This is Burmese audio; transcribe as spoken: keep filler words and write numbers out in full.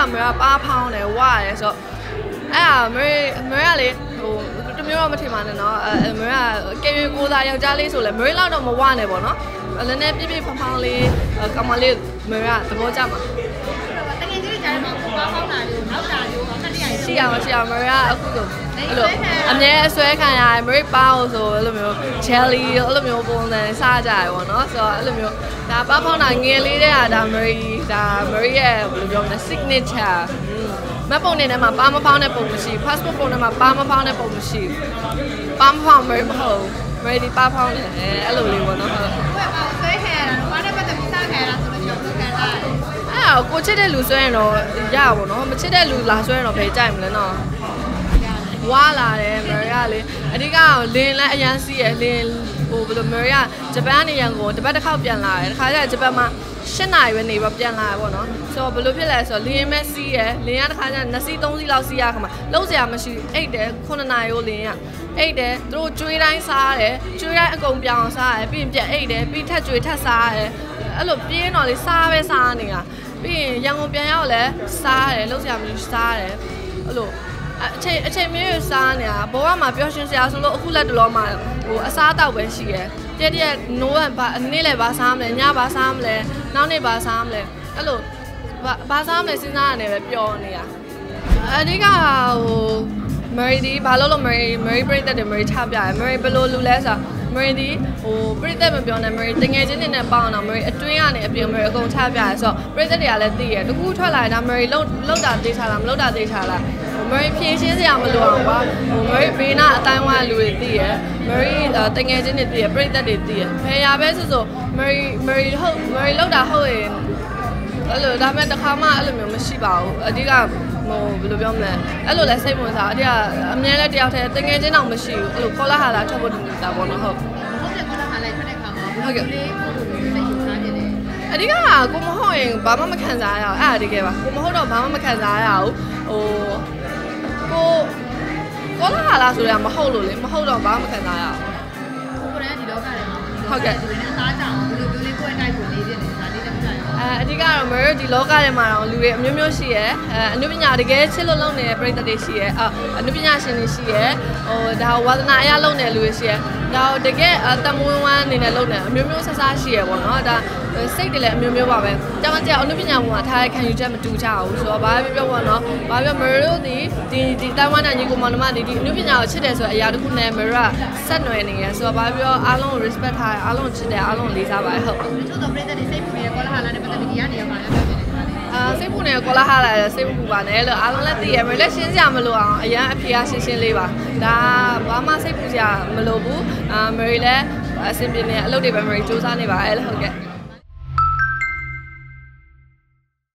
ကမရပါဖောင်းတယ်ဝါရဲဆိုအဲ့ဒါမရမရလေဟိုတမျိုးတော့မထင်ပါနဲ့နော်အဲမရကဲရွေကိုသားယောက်ျားလေးဆိုလဲမရလောက်တော့မဝနဲ့ပေါ့နော်လည်းနည်းပြပြဖောင်းဖောင်းလေးကောင်မလေးမရသဘောကျမှာတကယ်ကြီးကြားမှာပါဖောင်းတာလို့နောက်တာလို့အမှတ်တရရှိအောင်ရှိအောင်မရအခုဆိုအဲ့လိုအမြဲအဆွဲခံရတယ်မရပါအောင်ဆိုအဲ့လိုမျိုး jelly အဲ့လိုမျိုးပုံစံစားကြရပေါ့နော်ဆိုတော့အဲ့လိုမျိုးဒါပါဖောင်းတာငယ်လေးတဲ့ဟာဒါမရဒါမရရဲ့ဘယ်လိုပြောမလဲ signature မပုံနေထဲမှာပါမဖောင်းတဲ့ပုံမရှိ passport ပုံထဲမှာပါမဖောင်းတဲ့ပုံမရှိပါမဖောင်းမရမဟုတ် ready ပါဖောင်းတယ်အဲ့လိုလေးပေါ့နော်ဟုတ်ကဲ့ပါဆွဲခဲရတာဘာနဲ့ပတ်သက်ပြီးစားခဲရတာဆိုတော့ကျွန်တော်လုပ်ခံလိုက်အဲ့ကိုချစ်တဲ့လူဆွဲရင်တော့ရပါဘောနော်မချစ်တဲ့လူလာဆွဲရင်တော့ဘယ်ကြိုက်မလဲနော်ဝါလာတယ်မရရလေအဓိကလင်းလဲအရန်စီးရလင်းဟိုဘယ်လိုမရရဂျပန်နေရန်ကိုတပတ်တစ်ခေါက်ပြန်လာတယ်တခါကျဂျပန်မှာရှစ်နာရီပဲနေပြီးပြန်လာရပေါ့နော်ဆိုတော့ဘယ်လိုဖြစ်လဲဆိုတော့လင်းမဲစီးရလင်းရတခါကျနှစ်စီးသုံးစီးလောက်စီးရခါမှာလုံးစရာမရှိအိတ်တယ်ခုနှစ်နာရီကိုလင်းရအိတ်တယ်သူတို့ကျွေးတိုင်းစားတယ်ကျွေးတိုင်းအကုန်ပြောင်းစားတယ်ပြီးရင်ပြန်အိတ်တယ်ပြီးထက်ကျွေးထက်စားတယ်အဲ့လိုပြင်းတော့လေစားပဲစားနေတာပြီးရင်ရန်ကုန်ပြန်ရောက်လဲစားတယ်လုံးစရာမရှိစားတယ်အဲ့လိုအချိန်အချိန်မျိုးစားနေတာဘဝမှာပျော်ရွှင်စရာဆိုလို့အခုလက်တလောမှာဟိုအစားအသောက်ပဲရှိရယ်တည့်တည့်နိုးကဘာနေ့လည်းဘာစားမလဲညဘာစားမလဲနောက်နေ့ဘာစားမလဲအဲ့လိုဘာစားမလဲစဉ်းစားရတယ်ပဲပျော်နေတာအဓိကဟိုမရီဒီဘာလို့လို့မရီမရီပရိသတ်တွေမရီချပြတယ်မရီဘယ်လိုလူလဲဆိုမရီဒီဟိုပရိသတ်မပြောနဲ့မရီတငယ်ချင်းတွေနဲ့ပေါအောင်တော့မရီအတွင်းကနေအပြင်မရီအကုန်ချပြတယ်ဆိုတော့ပရိသတ်တွေကလည်းသိရတကူထွက်လာတာမရီလောက်လောက်တာသိချလားမလောက်တာသိချလားမရီဖြည့်ရှင်းစရာမလိုအောင်ပါဟိုမရီဘေးနာအတိုင်းဝါလူတွေသိရမရီတငယ်ချင်းတွေသိရပရိသတ်တွေသိရဖယ်ရပဲဆိုဆိုမရီမရီဟုတ်မရီလောက်တာဟုတ်ရင်အဲ့လိုဒါမဲ့တစ်ခါမှအဲ့လိုမျိုးမရှိပါဘူးအဓိကဟိုဘယ်လိုပြောမလဲအဲ့လိုလဲစိတ်ဝင်စားအတေကအမြဲလဲတယောက်တည်းတငယ်ချင်းတော့မရှိဘူးအဲ့လိုခေါ်လာဟာလာထွက်ဖို့တာပေါ့နော်ဟုတ်ဟုတ်တယ်ခေါ်လာဟာလာထွက်တဲ့ခါမှာဟုတ်ကဲ့လေးကိုစိတ်ယူစားနေတယ်အဓိကကိုမဟုတ်ရင်ဘာမှမခံစားရအောင်အဲ့ဒါတကယ်ပါကိုမဟုတ်တော့ဘာမှမခံစားရအောင်ဟိုကိုခေါ်လာဟာလာဆိုရမဟုတ်လို့လေမဟုတ်တော့ဘာမှမခံစားရအောင်ကိုယ်ကဒီလောကထဲမှာဟုတ်ကဲ့ဒီနေ့အသားကြောင်ဘယ်လိုမျိုးလေးကိုယ့်အတိုက်ကိုလေးနေတယ်ဒါလေးလည်းမဆိုင်ဘူးအဲအဓိကတော့မရဒီလောကထဲမှာတော့လူတွေအမျိုးမျိုးရှိရဲအဲအနုပညာတကယ်ချစ်လို့လုပ်နေတဲ့ပရိသတ်တွေရှိရဲအနုပညာရှင်တွေရှိရဲဟိုဒါဝါသနာအရလုပ်နေတဲ့လူတွေရှိရဲဒါတကယ်တမွန်းဝမ်းအနေနဲ့လုပ်နေအမျိုးမျိုးဆဆရှိရဲပေါ့နော်ဒါစိတ်တွေလည်းအမျိုးမျိုးပါပဲတောင်ကျအနုပညာပေါ်မှာထားတဲ့ခံယူချက်မတူကြဘူးဆိုတော့ဘာပဲပြောပေါ့နော်ဘာပြောမရတို့ဒီဒီဒီတိုင်ဝမ်နဲ့ညီကိုမောင်နှမတွေဒီအနုပညာကိုချစ်တယ်ဆိုတဲ့အရာတစ်ခုနဲ့မရဆက်နွယ်နေရဆိုတော့ဘာပြောအားလုံးကို respect ထားအားလုံးချစ်တယ်အားလုံးလေးစားပါတယ်ဟုတ်ချို့တော့ပရိသတ်တွေစိတ်ပူနေကောလာဟာလာနဲ့ပတ်သက်ပြီးဒီကနေရမှာလည်းပြောနေတယ်အာစိတ်ပူနေကောလာဟာလာလည်းစိတ်ပူပါနဲ့လို့အားလုံးလည်းသိရမယ်လက်ရှင်းစရာမလိုအောင်အရန်အဖေအားရှင်းရှင်းလေးပါဒါဘာမှစိတ်ပူစရာမလိုဘူးအာမရီလည်းအဆင်ပြေနေအလုပ်တွေပဲမရီစူးစမ်းနေပါအဲ့လိုဟုတ်ကဲ့